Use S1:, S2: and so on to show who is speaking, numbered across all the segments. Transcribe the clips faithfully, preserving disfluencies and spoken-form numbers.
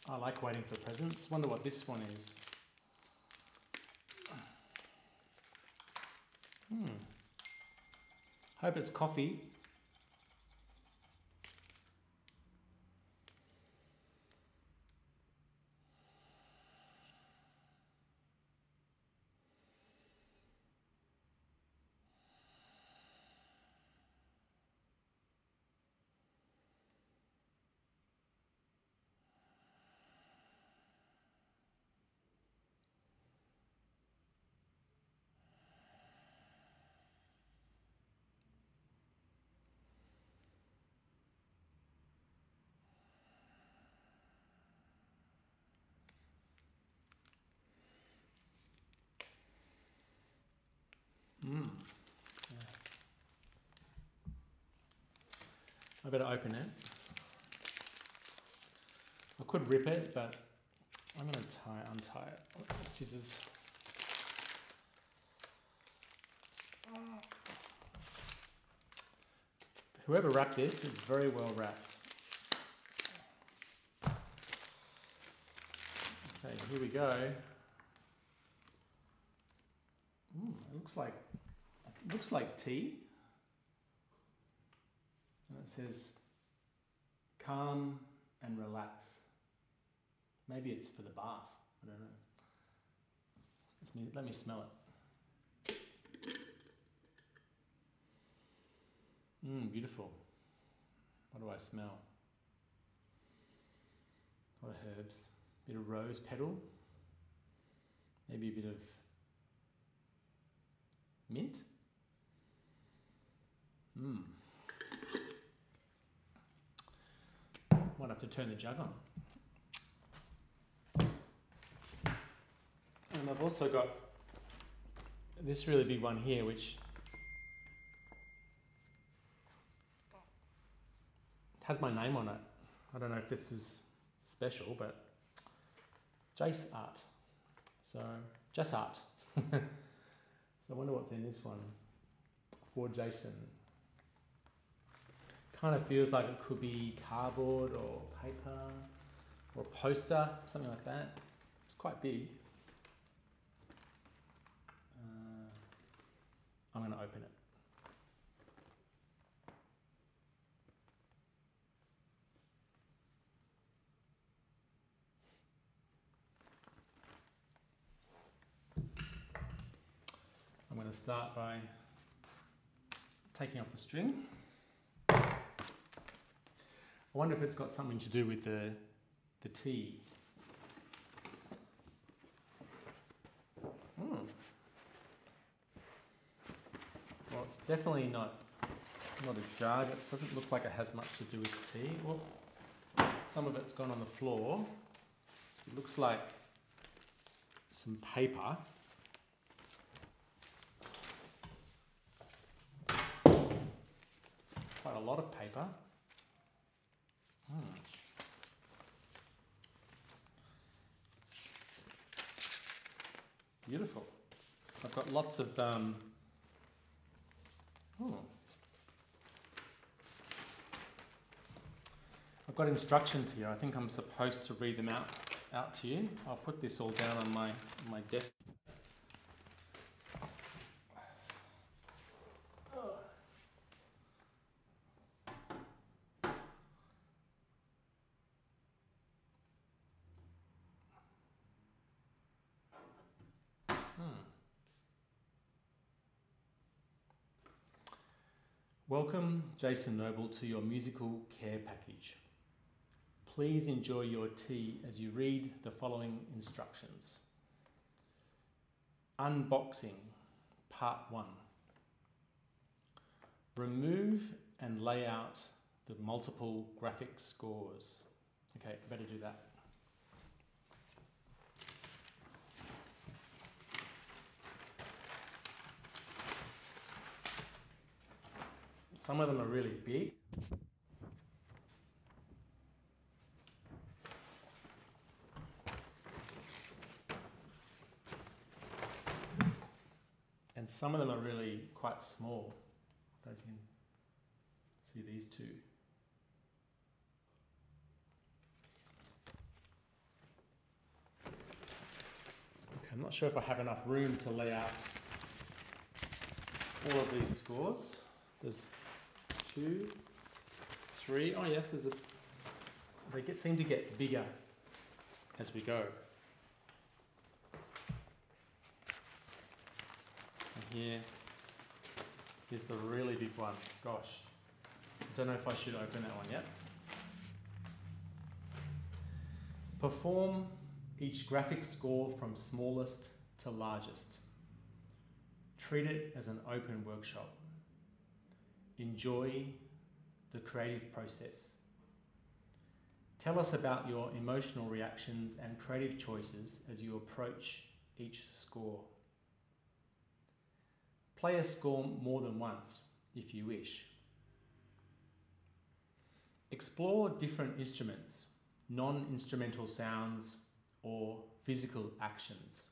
S1: I like waiting for presents. Wonder what this one is. Hmm. Hope it's coffee. Mm. Yeah. I better open it. I could rip it, but I'm going to tie, untie it with the scissors. Whoever wrapped this is very well wrapped. Okay, here we go. Mm, it looks like it looks like tea, and it says calm and relax. Maybe it's for the bath. I don't know. Let me let me smell it. Mmm, beautiful. What do I smell? A lot of herbs. Bit of rose petal. Maybe a bit of mint. Mmm. Might have to turn the jug on. And I've also got this really big one here, which has my name on it. I don't know if this is special, but Jace Art. So, Just Art. So I wonder what's in this one for Jason. Kind of feels like it could be cardboard or paper or a poster, something like that. It's quite big. Uh, I'm going to open it. I'm going to start by taking off the string. I wonder if it's got something to do with the, the tea. Mm. Well, it's definitely not, not a jug. It doesn't look like it has much to do with tea. Well, some of it's gone on the floor. It looks like some paper. Quite a lot of paper. Hmm. Beautiful. I've got lots of um, oh. I've got instructions here. I think I'm supposed to read them out out to you. I'll put this all down on my my desk. Welcome, Jason Noble, to your musical care package. Please enjoy your tea as you read the following instructions. Unboxing, part one. Remove and lay out the multiple graphic scores. Okay, I better do that. Some of them are really big. And some of them are really quite small. I don't know if you can see these two. I'm not sure if I have enough room to lay out all of these scores. There's two, three. Oh yes, there's a. They get, seem to get bigger as we go. And here, here's the really big one. Gosh, I don't know if I should open that one yet. Perform each graphic score from smallest to largest. Treat it as an open workshop. Enjoy the creative process. Tell us about your emotional reactions and creative choices as you approach each score. Play a score more than once if you wish. Explore different instruments, non-instrumental sounds, or physical actions.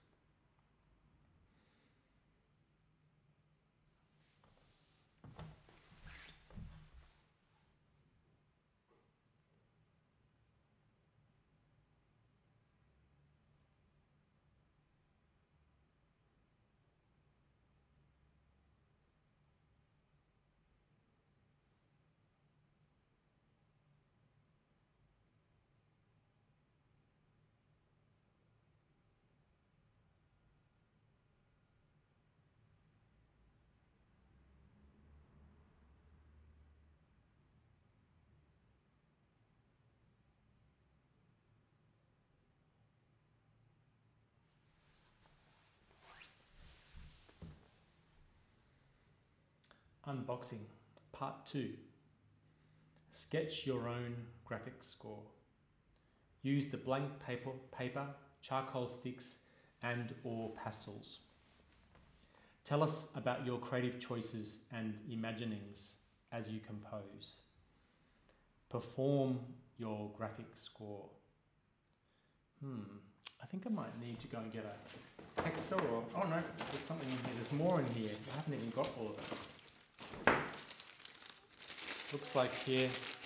S1: Unboxing, part two. Sketch your own graphic score. Use the blank paper, paper, charcoal sticks, and or pastels. Tell us about your creative choices and imaginings as you compose. Perform your graphic score. Hmm, I think I might need to go and get a texter or, oh no, there's something in here, there's more in here. I haven't even got all of it. Looks like here,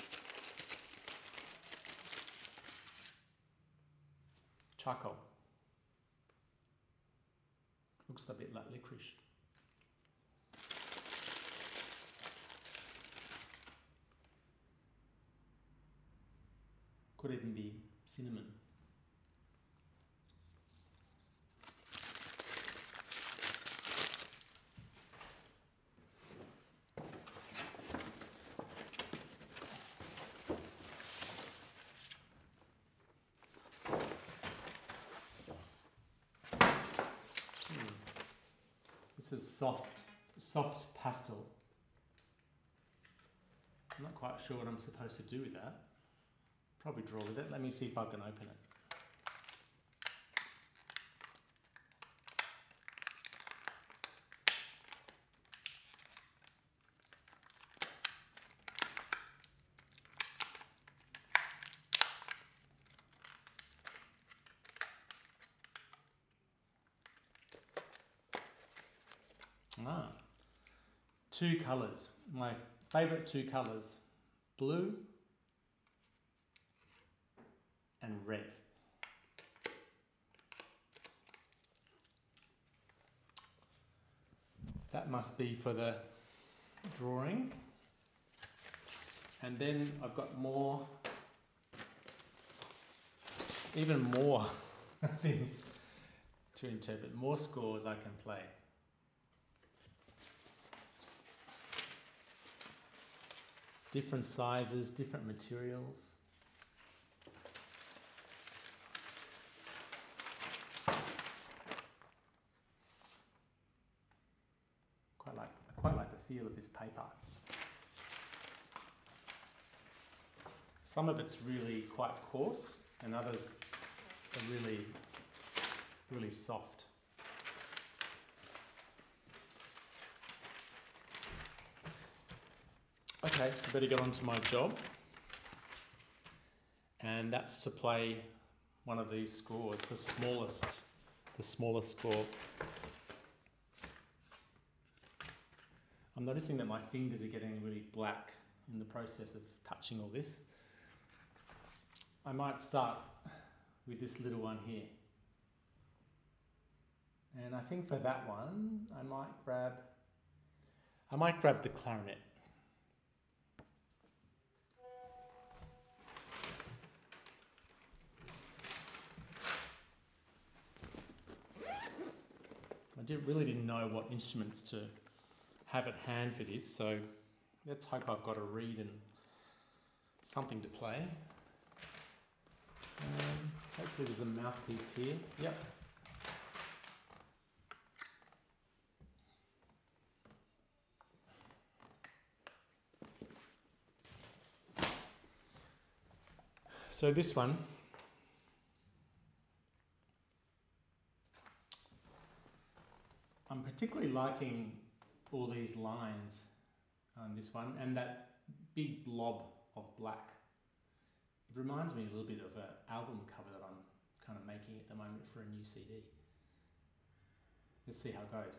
S1: charcoal. Looks a bit like licorice. Could even be cinnamon. This is soft, soft pastel. I'm not quite sure what I'm supposed to do with that. Probably draw with it. Let me see if I can open it. Ah, two colours. My favourite two colours, blue and red. That must be for the drawing. And then I've got more, even more things to interpret, more scores I can play. Different sizes, different materials. Quite like, I quite like the feel of this paper. Some of it's really quite coarse, and others are really, really soft. Okay, I better get on to my job, and that's to play one of these scores, the smallest, the smallest score. I'm noticing that my fingers are getting really black in the process of touching all this. I might start with this little one here. And I think for that one, I might grab, I might grab the clarinet. I did, really didn't know what instruments to have at hand for this, so let's hope I've got a reed and something to play. Um, hopefully there's a mouthpiece here. Yep. So this one, I'm particularly liking all these lines on this one and that big blob of black. It reminds me a little bit of an album cover that I'm kind of making at the moment for a new C D. Let's see how it goes.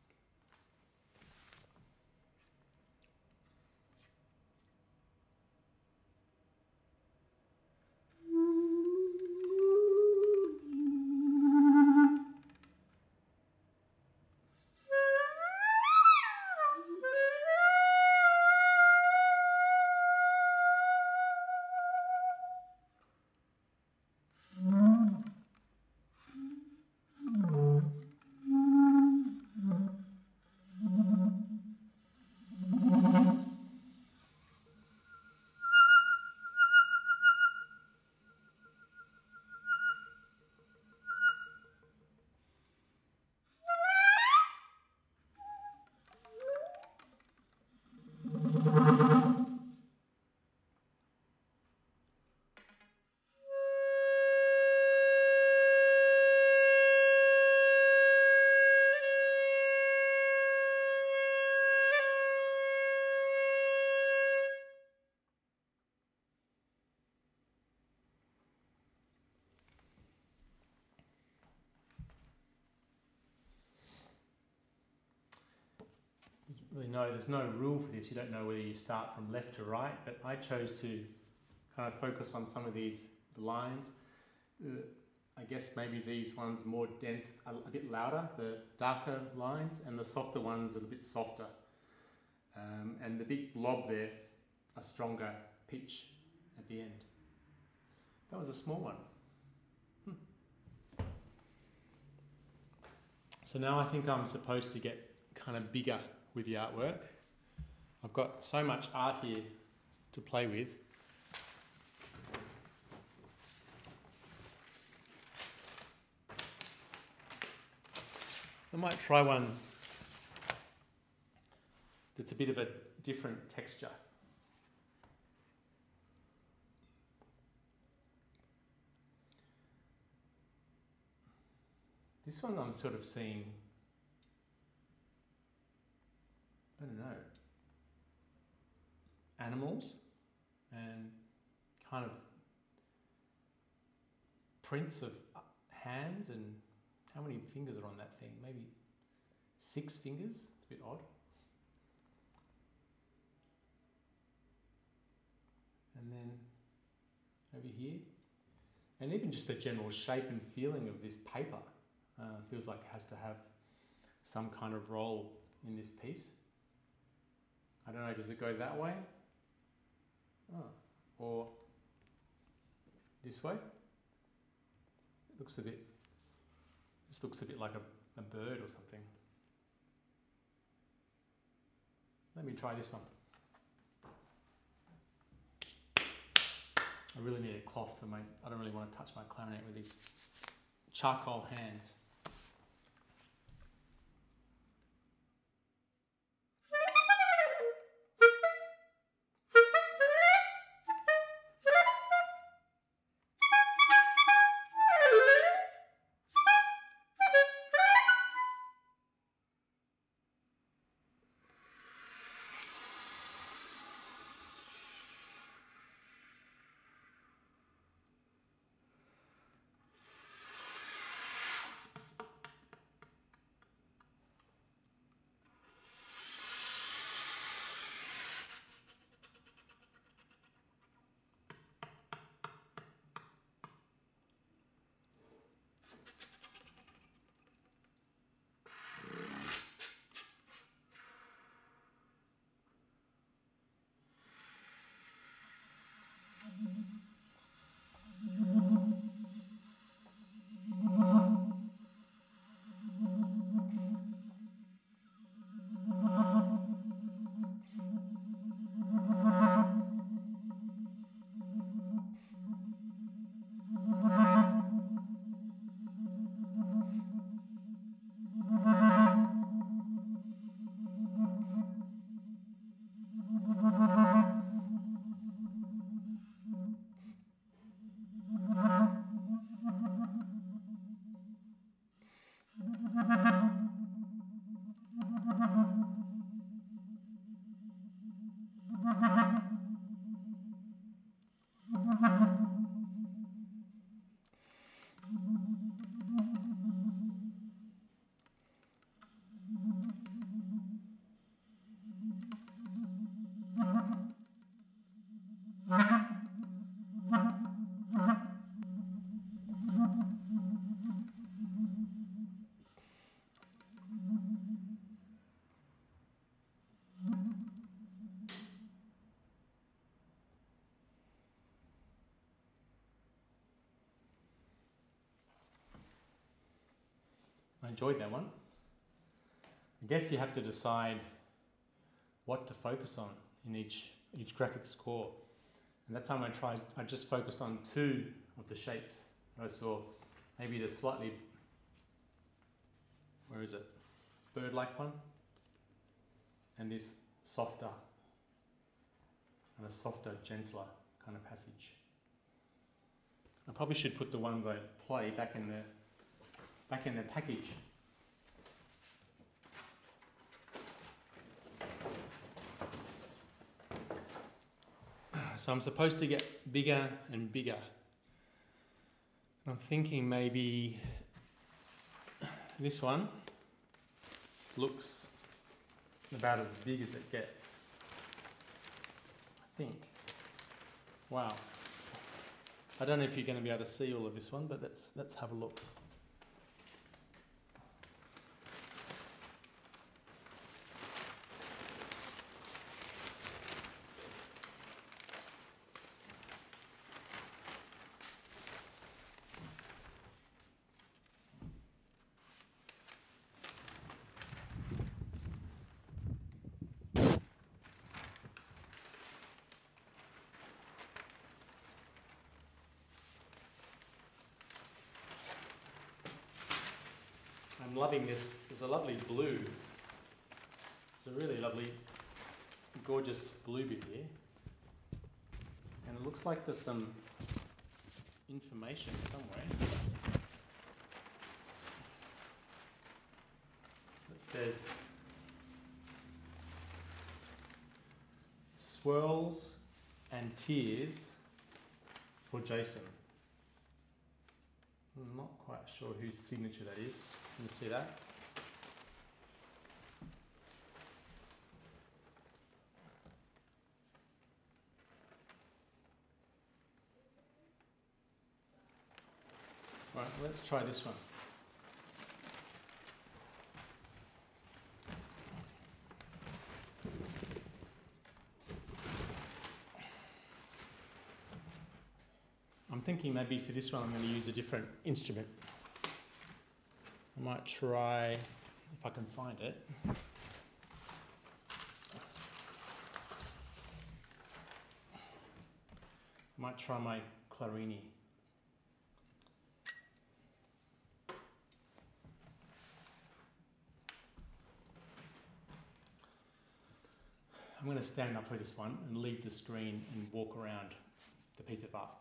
S1: Really know there's no rule for this. You don't know whether you start from left to right, but I chose to kind of focus on some of these lines. Uh, I guess maybe these ones more dense, a, a bit louder, the darker lines, and the softer ones are a bit softer. Um, and the big blob there, a stronger pitch at the end. That was a small one. Hmm. So now I think I'm supposed to get kind of bigger with the artwork. I've got so much art here to play with. I might try one that's a bit of a different texture. This one I'm sort of seeing, I don't know, animals and kind of prints of hands, and how many fingers are on that thing? Maybe six fingers? It's a bit odd. And then over here, and even just the general shape and feeling of this paper uh, feels like it has to have some kind of role in this piece. I don't know, does it go that way? Oh, or this way? It looks a bit, this looks a bit like a, a bird or something. Let me try this one. I really need a cloth for my, I don't really want to touch my clarinet with these charcoal hands. I enjoyed that one. I guess you have to decide what to focus on in each each graphics core. And that time I tried, I just focused on two of the shapes. I saw maybe the slightly, where is it, bird-like one, and this softer, and a softer, gentler kind of passage. I probably should put the ones I play back in the back in the package. So I'm supposed to get bigger and bigger. I'm thinking maybe this one looks about as big as it gets. I think. Wow. I don't know if you're going to be able to see all of this one, but let's let's have a look. I'm loving this. There's a lovely blue. It's a really lovely, gorgeous blue bit here. And it looks like there's some information somewhere. It says, swirls and tears for Jason. I'm not quite sure whose signature that is. Can you see that? Right, let's try this one. I'm thinking maybe for this one I'm going to use a different instrument. I might try, if I can find it. I might try my clarini. I'm going to stand up for this one and leave the screen and walk around the piece of art.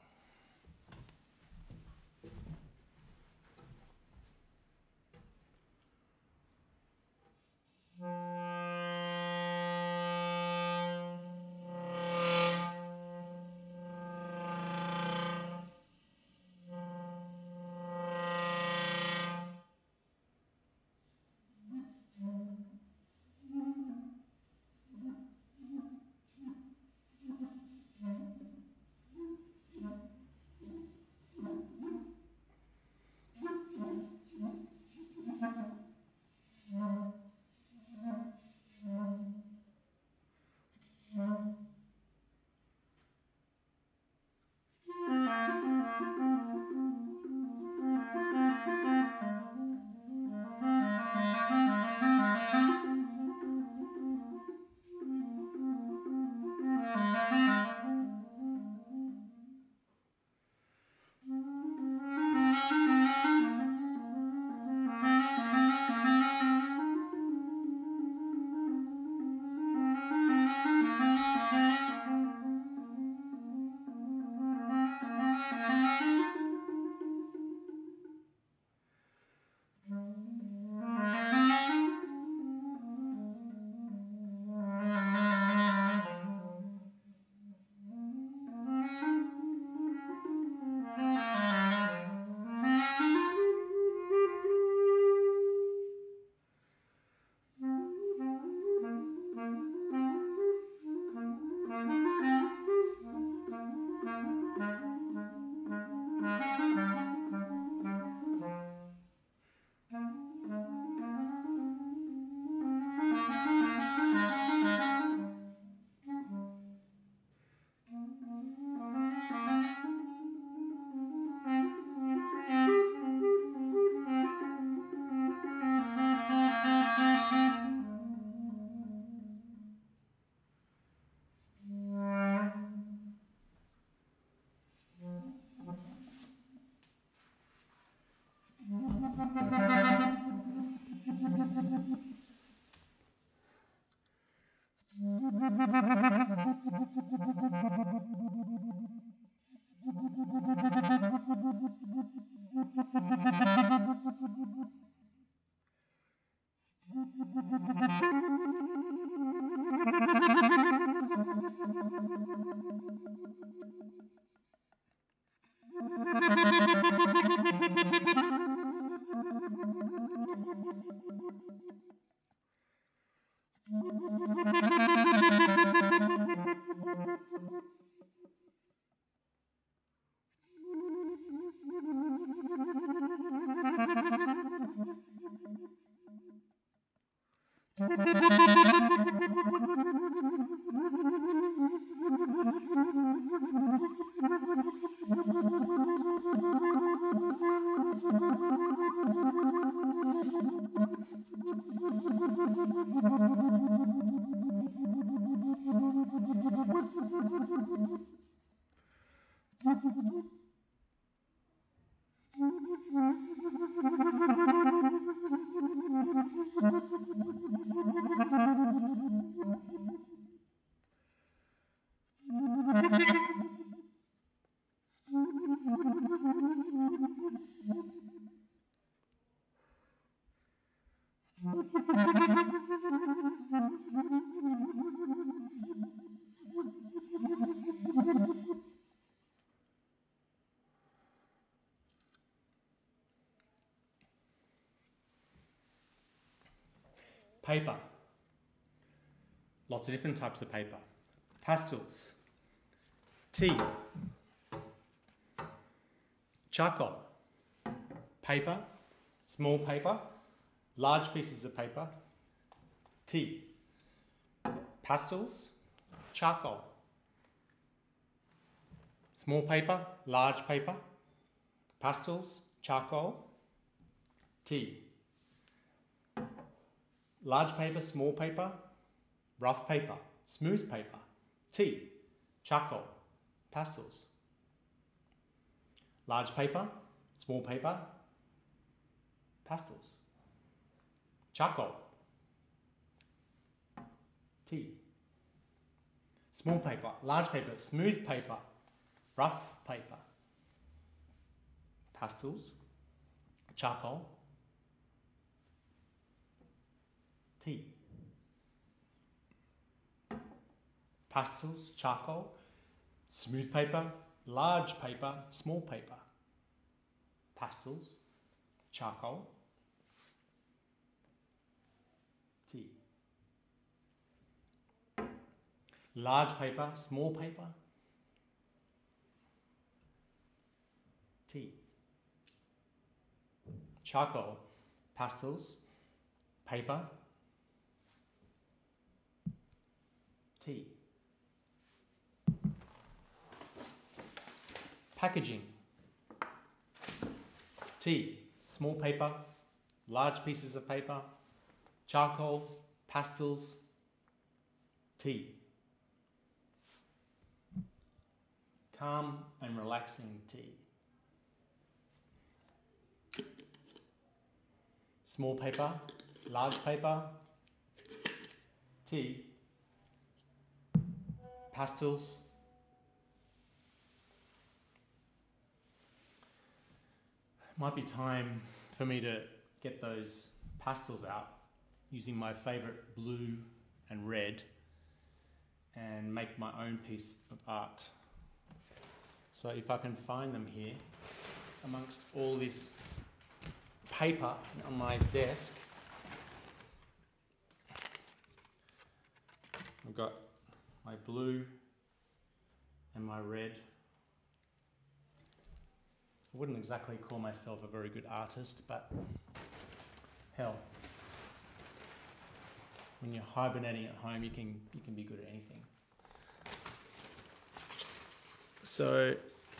S1: Paper. Lots of different types of paper. Pastels. Tea. Charcoal. Paper. Small paper. Large pieces of paper. Tea. Pastels. Charcoal. Small paper. Large paper. Pastels. Charcoal. Tea. Large paper, small paper, rough paper, smooth paper, tea, charcoal, pastels. Large paper, small paper, pastels, charcoal, tea. Small paper, large paper, smooth paper, rough paper, pastels, charcoal, tea. Pastels, charcoal, smooth paper, large paper, small paper. Pastels, charcoal, tea. Large paper, small paper, tea. Charcoal, pastels, paper, tea. Packaging. Tea, small paper, large pieces of paper, charcoal, pastels, tea. Calm and relaxing tea. Small paper, large paper, tea, pastels, might be time for me to get those pastels out using my favourite blue and red and make my own piece of art. So if I can find them here amongst all this paper on my desk, I've got my blue and my red. I wouldn't exactly call myself a very good artist, but hell, when you're hibernating at home, you can you can be good at anything. So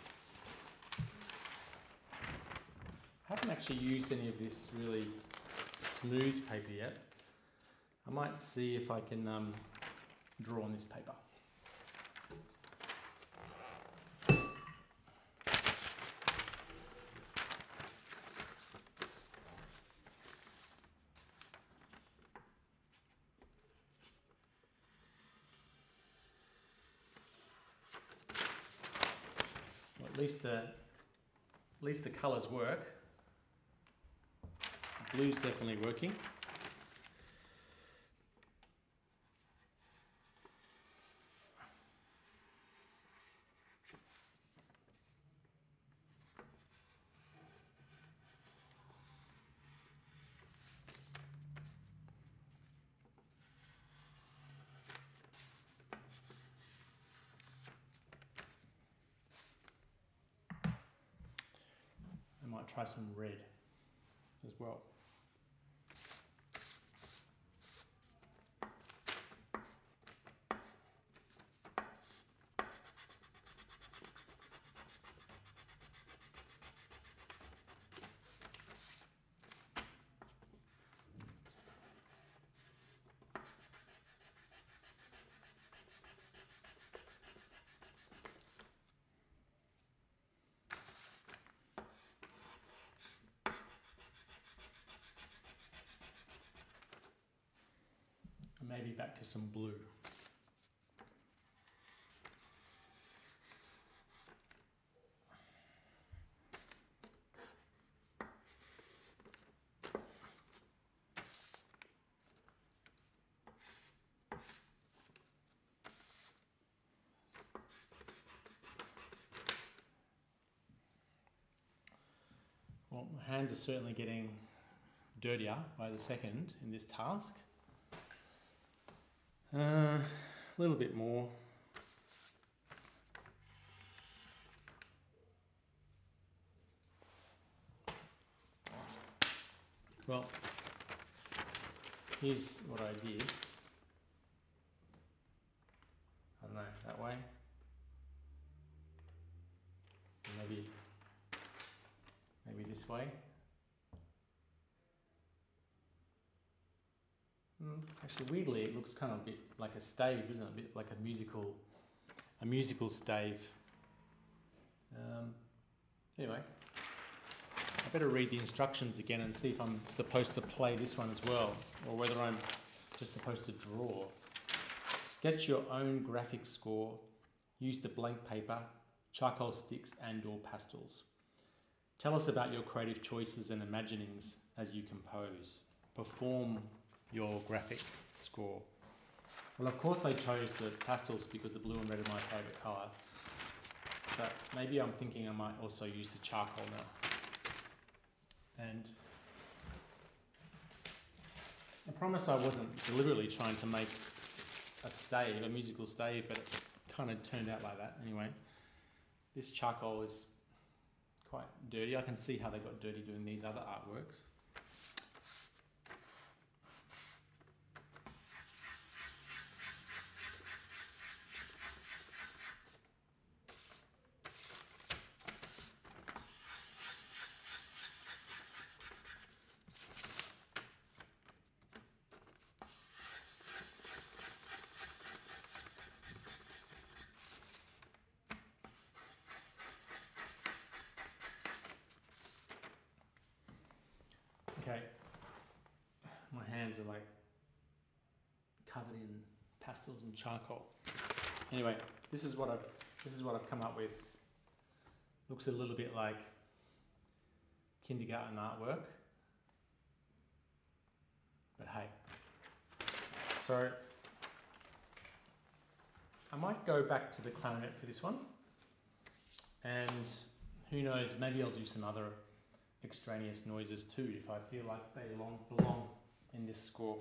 S1: I haven't actually used any of this really smooth paper yet. I might see if I can um, draw on this paper. At least the, at least the colours work. Blue's definitely working. might try some red as well. Maybe back to some blue. Well, my hands are certainly getting dirtier by the second in this task. Uh, a little bit more. Well, here's what I did. I don't know, that way. Maybe, maybe this way. Actually, weirdly, it looks kind of a bit like a stave, isn't it? A bit like a musical, a musical stave. Um, anyway, I better read the instructions again and see if I'm supposed to play this one as well, or whether I'm just supposed to draw. Sketch your own graphic score. Use the blank paper, charcoal sticks, and/or pastels. Tell us about your creative choices and imaginings as you compose. Perform your graphic score. Well, of course I chose the pastels because the blue and red are my favourite colour. But maybe I'm thinking I might also use the charcoal now. And I promise I wasn't deliberately trying to make a stave, a musical stave, but it kind of turned out like that. Anyway, this charcoal is quite dirty. I can see how they got dirty doing these other artworks. Okay, my hands are like covered in pastels and charcoal. Anyway, this is what I've this is what I've come up with. Looks a little bit like kindergarten artwork, but hey. So I might go back to the clarinet for this one, and who knows, maybe I'll do some other extraneous noises too if I feel like they belong, belong in this score.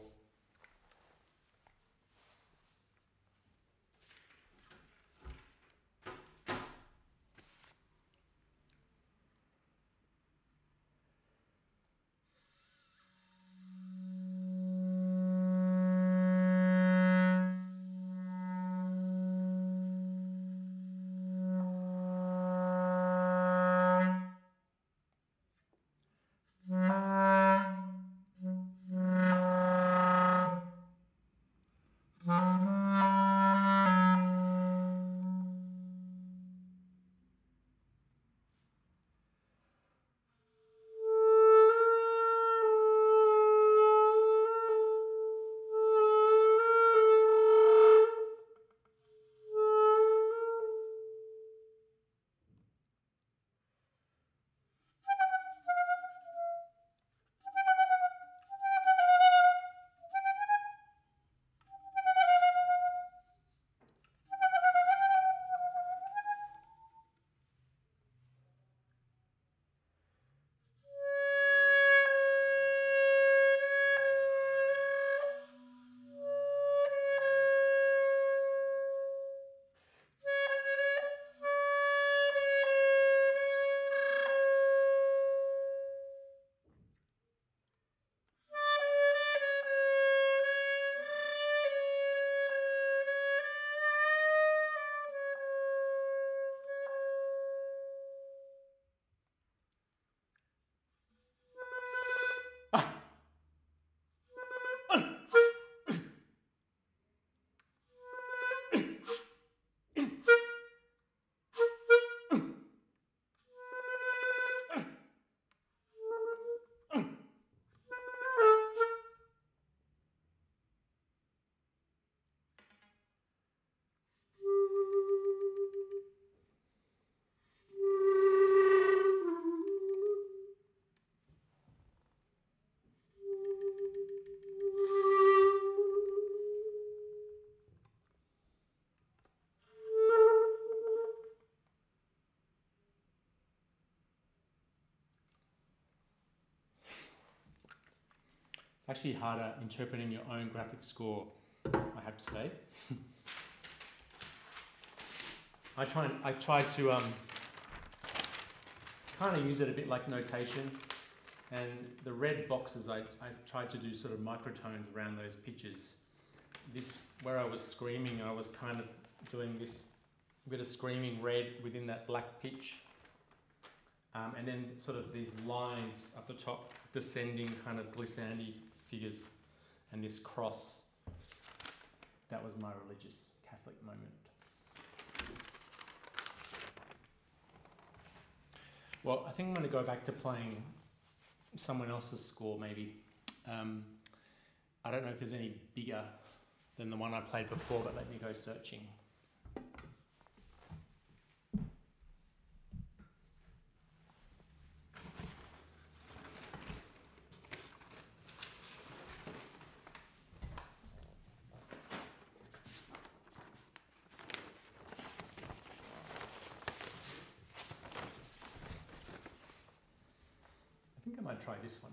S1: It's actually harder interpreting your own graphic score, I have to say. I try and, I try to um, kind of use it a bit like notation, and the red boxes I, I tried to do sort of microtones around those pictures. This, where I was screaming, I was kind of doing this bit of screaming red within that black pitch. Um, and then sort of these lines up the top, descending kind of glissandi figures, and this cross. That was my religious Catholic moment. Well, I think I'm going to go back to playing someone else's score maybe. Um, I don't know if there's any bigger than the one I played before, but let me go searching. I think I might try this one.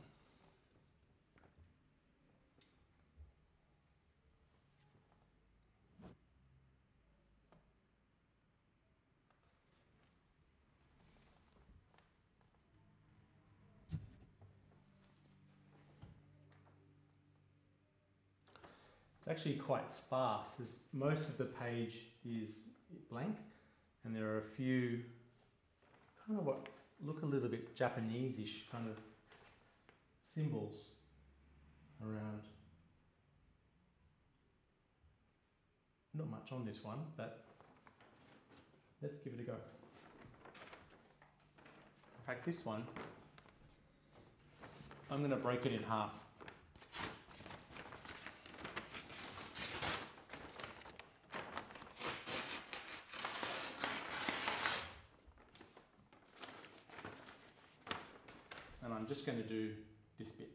S1: It's actually quite sparse. There's, most of the page is blank, and there are a few kind of what look a little bit Japanese-ish kind of symbols around. Not much on this one, but let's give it a go. In fact, this one, I'm going to break it in half. And I'm just going to do this bit.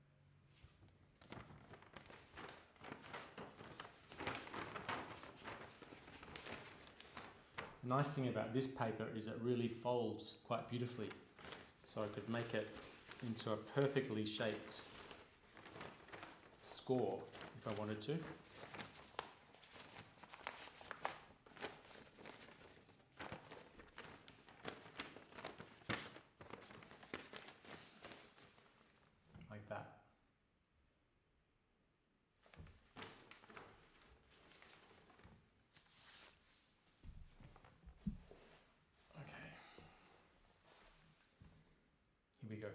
S1: The nice thing about this paper is it really folds quite beautifully, so I could make it into a perfectly shaped score if I wanted to. Like that. Okay. Here we go.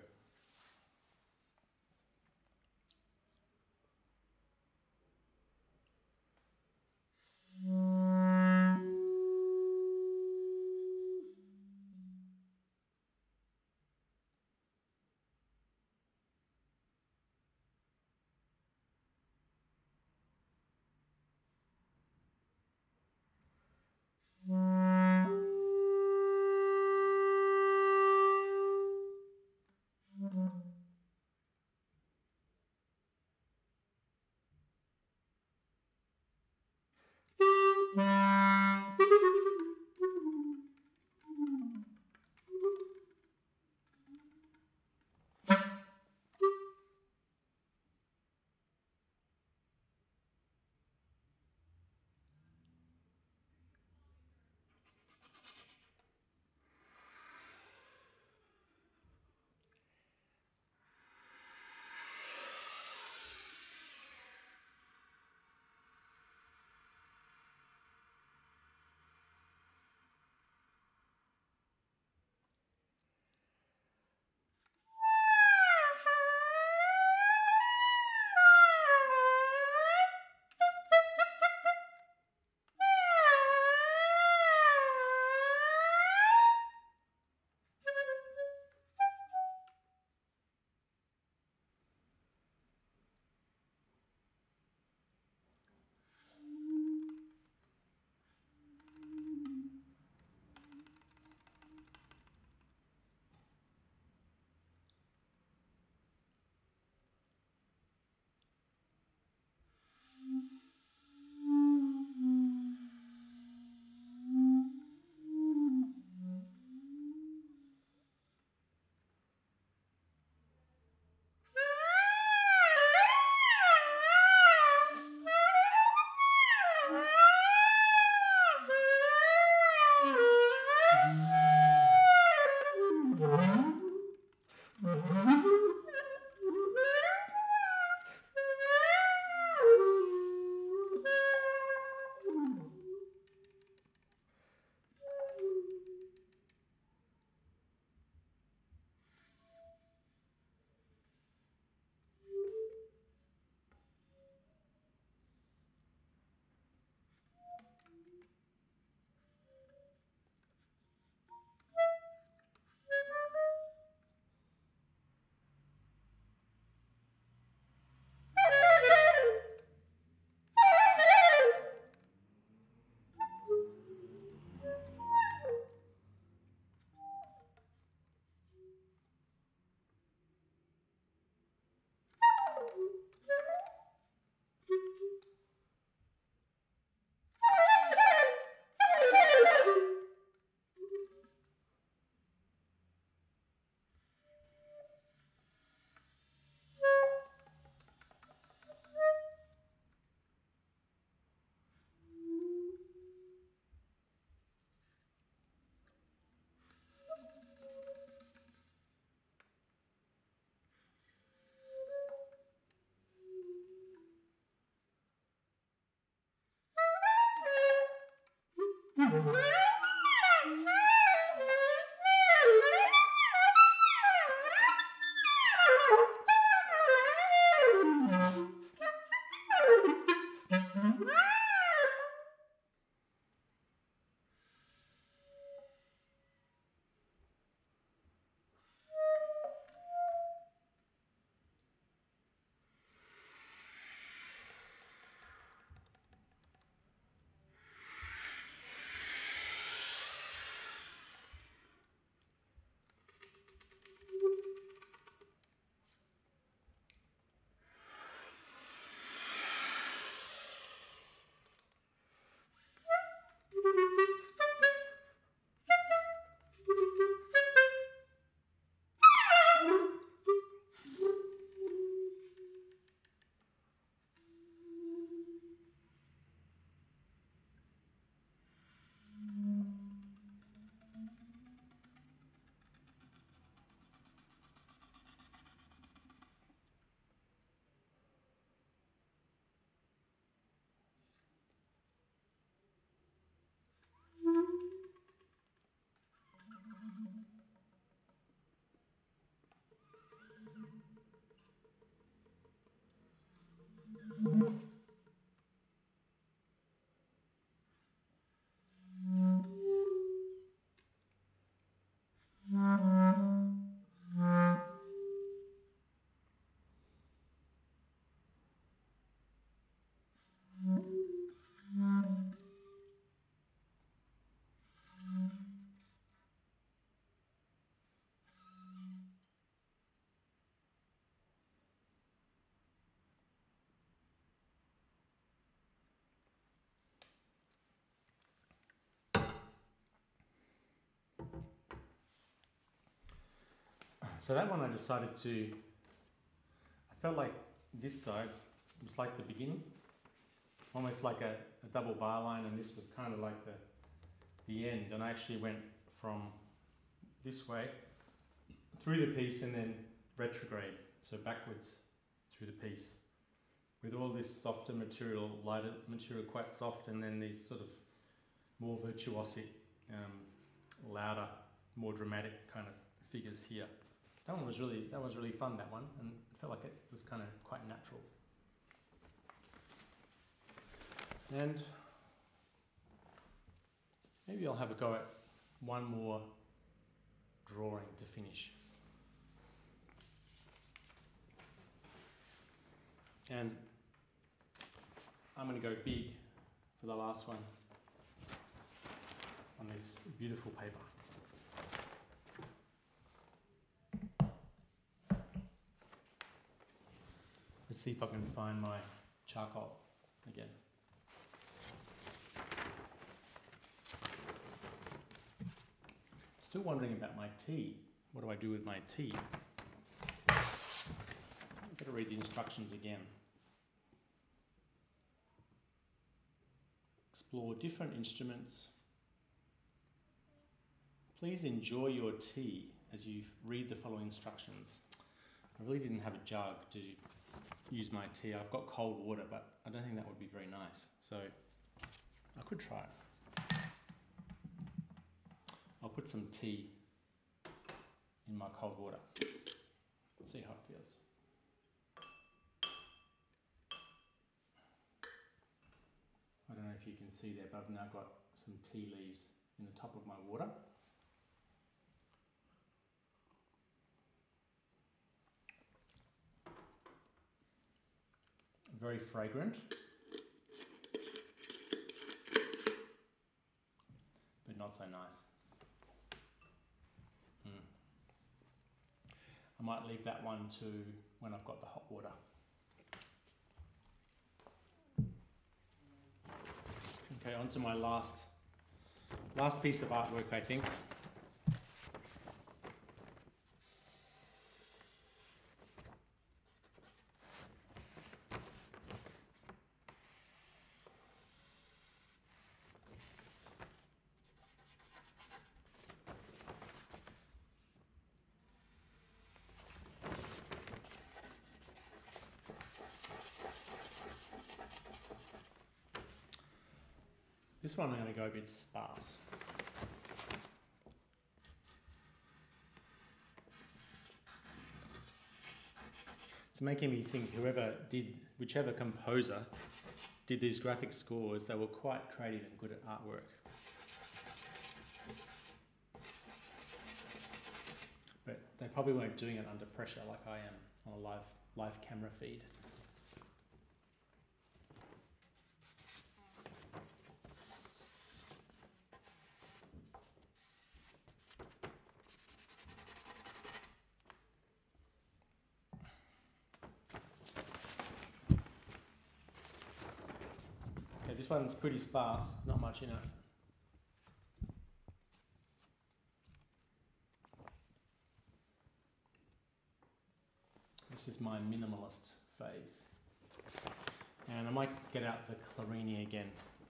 S1: So that one I decided to, I felt like this side was like the beginning, almost like a, a double bar line, and this was kind of like the, the end. And I actually went from this way through the piece and then retrograde, so backwards through the piece, with all this softer material, lighter material, quite soft, and then these sort of more virtuosic, um, louder, more dramatic kind of figures here. That one was really, that was really fun, that one, and it felt like it was kind of quite natural. And maybe I'll have a go at one more drawing to finish. And I'm going to go big for the last one on this beautiful paper. Let's see if I can find my charcoal again. Still wondering about my tea. What do I do with my tea? I've got to read the instructions again. Explore different instruments. Please enjoy your tea as you read the following instructions. I really didn't have a jug to use my tea. I've got cold water, but I don't think that would be very nice. So I could try it. I'll put some tea in my cold water. Let's see how it feels. I don't know if you can see there, but I've now got some tea leaves in the top of my water. Very fragrant, but not so nice. Mm. I might leave that one to when I've got the hot water. Okay, on to my last, last piece of artwork, I think. This one I'm going to go a bit sparse. It's making me think whoever did, whichever composer did these graphic scores, they were quite creative and good at artwork. But they probably weren't doing it under pressure like I am on a live, live camera feed. This one's pretty sparse, not much in it. This is my minimalist phase. And I might get out the Clarini again.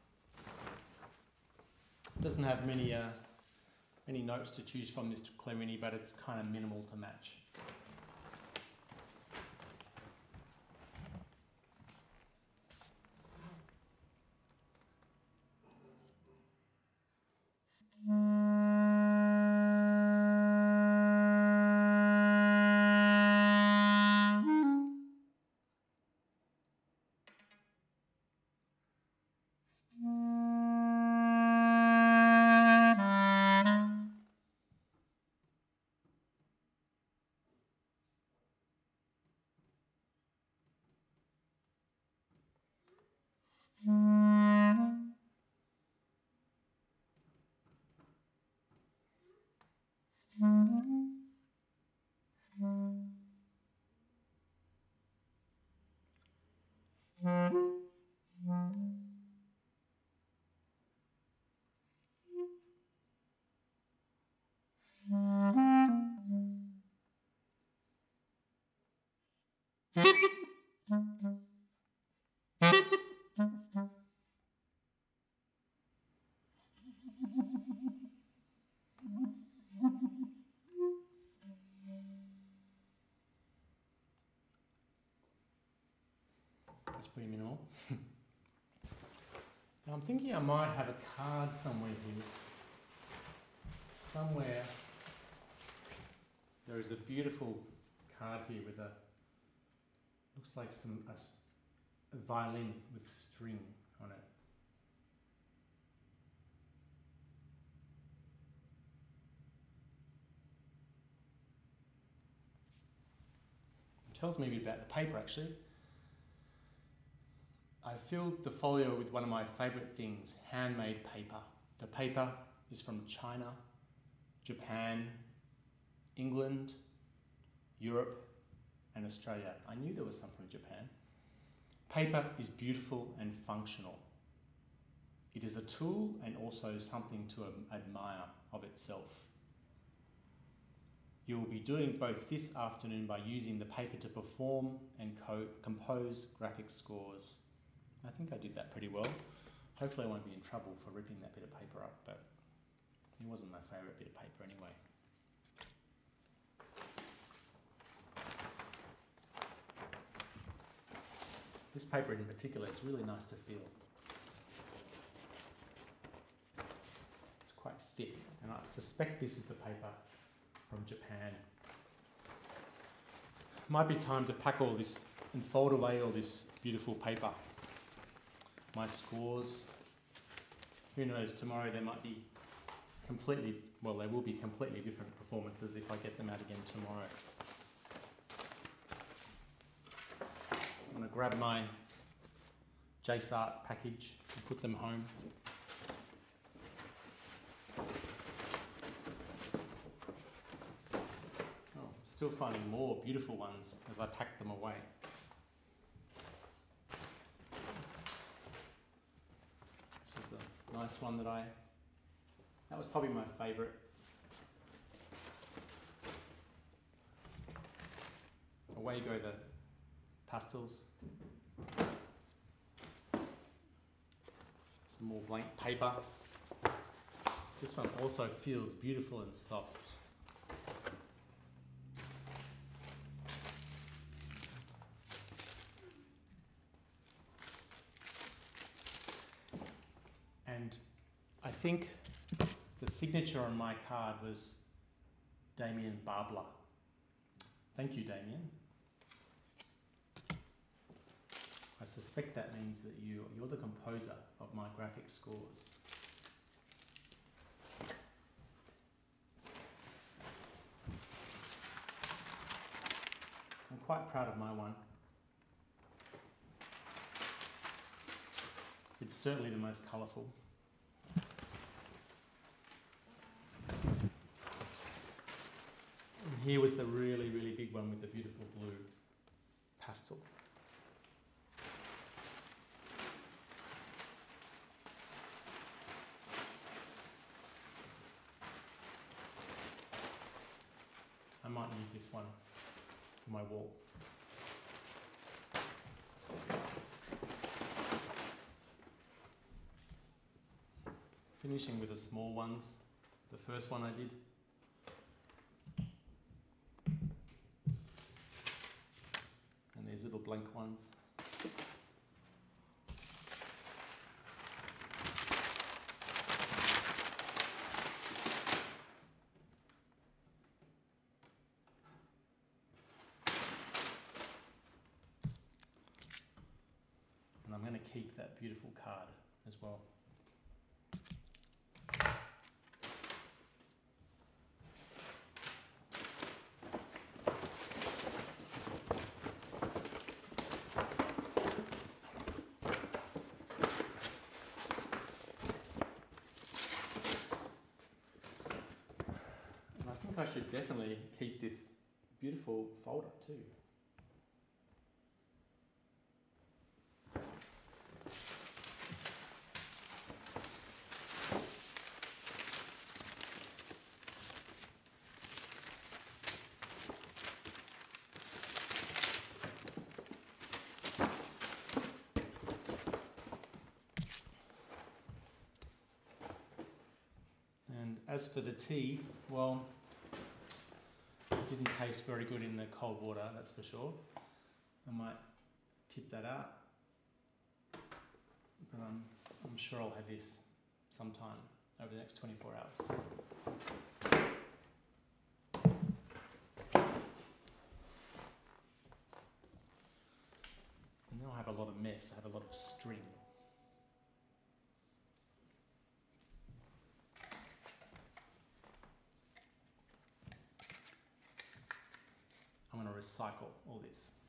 S1: It doesn't have many, uh, many notes to choose from, this Clarini, but it's kind of minimal to match. That's pretty minimal. Now I'm thinking I might have a card somewhere here. Somewhere there is a beautiful card here with a, looks like some a, a violin with string on it. It tells me a bit about the paper actually. I filled the folio with one of my favourite things, handmade paper. The paper is from China, Japan, England, Europe, and Australia. I knew there was some from Japan. Paper is beautiful and functional. It is a tool and also something to admire of itself. You will be doing both this afternoon by using the paper to perform and co compose graphic scores. I think I did that pretty well. Hopefully I won't be in trouble for ripping that bit of paper up, but it wasn't my favourite bit of paper anyway. This paper in particular is really nice to feel. It's quite thick, and I suspect this is the paper from Japan. Might be time to pack all this and fold away all this beautiful paper. My scores, who knows, tomorrow there might be completely, well there will be completely different performances if I get them out again tomorrow. I'm going to grab my Jace Art package and put them home. Oh, still finding more beautiful ones as I pack them away. Nice one that I, that was probably my favourite. Away go the pastels. Some more blank paper. This one also feels beautiful and soft. And think the signature on my card was Damian Barbeler. Thank you, Damian. I suspect that means that you, you're the composer of my graphic scores. I'm quite proud of my one. It's certainly the most colourful. And here was the really, really big one with the beautiful blue pastel. I might use this one for my wall. Finishing with the small ones, the first one I did. And these little blank ones. And I'm going to keep that beautiful card as well. I should definitely keep this beautiful folder too. And as for the tea, well, it didn't taste very good in the cold water, that's for sure. I might tip that out, but I'm, I'm sure I'll have this sometime over the next twenty-four hours. And now I have a lot of mess, I have a lot of string. I'm going to recycle all this.